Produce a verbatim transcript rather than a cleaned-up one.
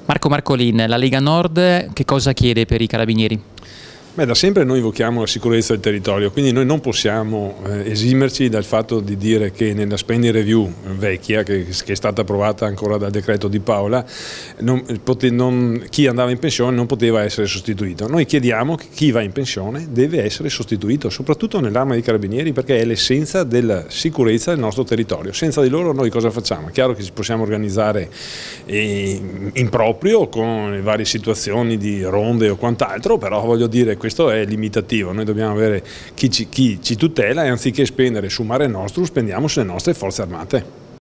Marco Marcolin, la Lega Nord che cosa chiede per i carabinieri? Beh, da sempre noi invochiamo la sicurezza del territorio, quindi noi non possiamo eh, esimerci dal fatto di dire che nella spending review vecchia, che, che è stata approvata ancora dal decreto Di Paola, non, pote, non, chi andava in pensione non poteva essere sostituito. Noi chiediamo che chi va in pensione deve essere sostituito, soprattutto nell'arma dei carabinieri, perché è l'essenza della sicurezza del nostro territorio. Senza di loro noi cosa facciamo? È chiaro che ci possiamo organizzare eh, in proprio con le varie situazioni di ronde o quant'altro, però voglio dire, questo è limitativo, noi dobbiamo avere chi ci, chi ci tutela e anziché spendere su Mare Nostrum spendiamo sulle nostre forze armate.